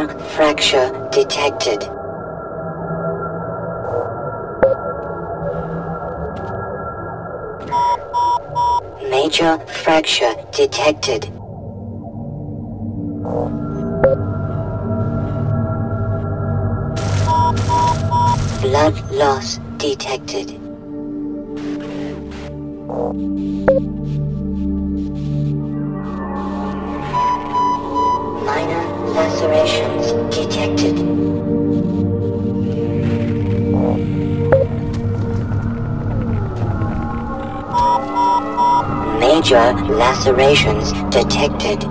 Major fracture detected. Major fracture detected. Blood loss detected. Minor lacerations detected. Major lacerations detected.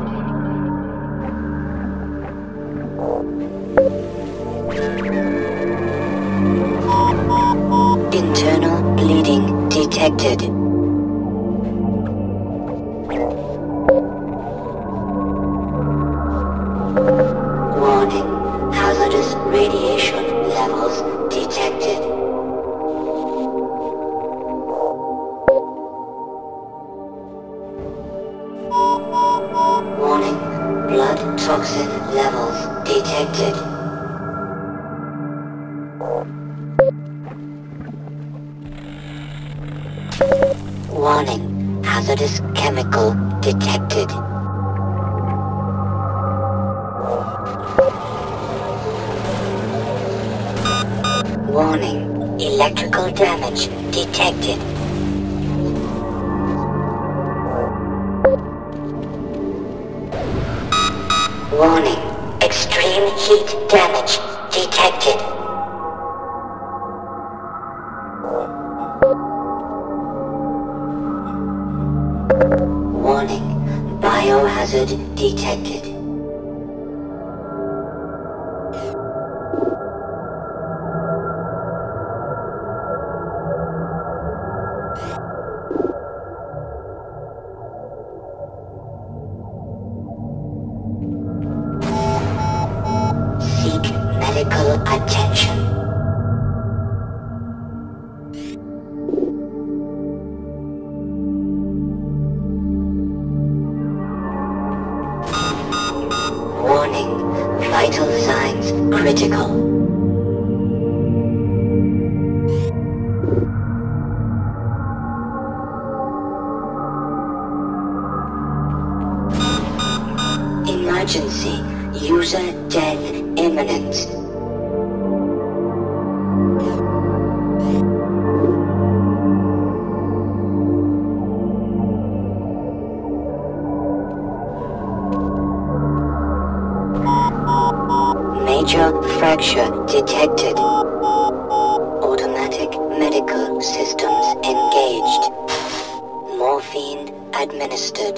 Internal bleeding detected. Warning, hazardous radiation levels detected. Warning, blood toxin levels detected. Warning, hazardous chemical detected. Warning, electrical damage detected. Warning, extreme heat damage detected. Warning, biohazard detected. Seek medical attention. Warning, vital signs critical. Emergency, user death imminent. Major fracture detected. Automatic medical systems engaged. Morphine administered.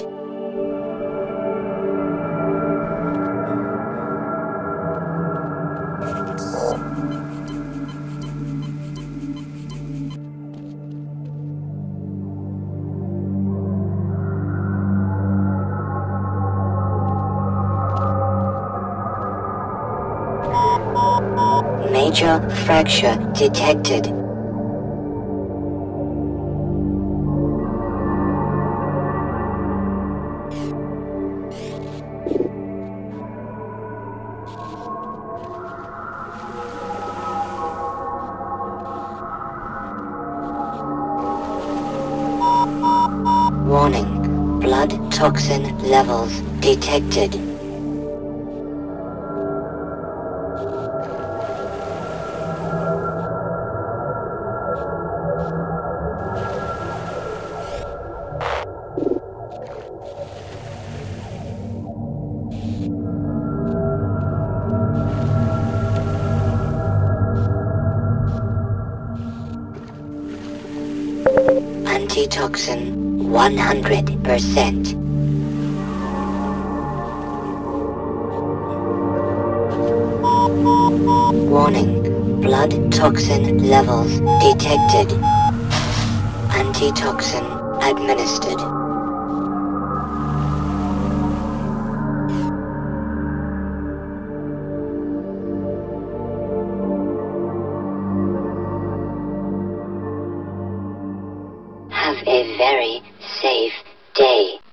Major fracture detected. Warning, blood toxin levels detected. Antitoxin 100%. Warning, blood toxin levels detected. Antitoxin administered. Have a very safe day.